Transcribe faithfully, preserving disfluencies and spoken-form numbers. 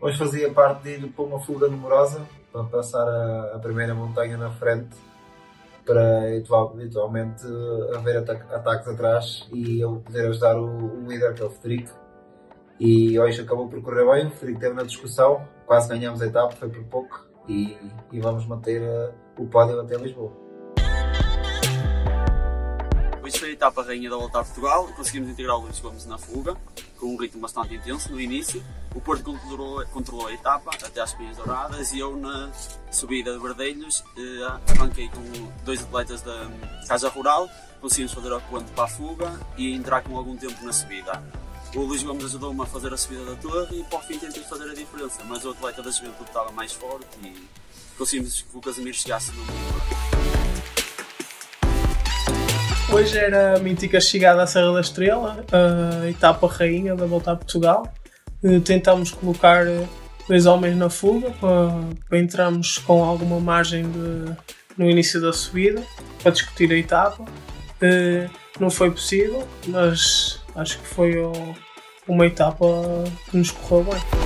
Hoje fazia parte de ir para uma fuga numerosa, para passar a, a primeira montanha na frente, para eventualmente haver ataque, ataques atrás e eu poder ajudar o, o líder, que é o Federico. E hoje acabou por correr bem, o Federico esteve na discussão, quase ganhamos a etapa, foi por pouco, e, e vamos manter uh, o pódio até Lisboa. Hoje foi a etapa rainha da Volta a Portugal, conseguimos integrar o Luís Gomes na fuga, com um ritmo bastante intenso no início. O Porto controlou, controlou a etapa até às Pinhas Douradas e eu na subida de Verdelhos eh, arranquei com dois atletas da Casa Rural, conseguimos fazer o ponto para a fuga e entrar com algum tempo na subida. O Luís Gomes ajudou-me a fazer a subida da torre e para o fim tentei fazer a diferença, mas o atleta da juventude estava mais forte e conseguimos que o Casimiro chegasse no mundo. Hoje era a mítica chegada à Serra da Estrela, a etapa rainha da Volta a Portugal. Tentámos colocar dois homens na fuga para, para entrarmos com alguma margem de, no início da subida, para discutir a etapa. Não foi possível, mas acho que foi uma etapa que nos correu bem.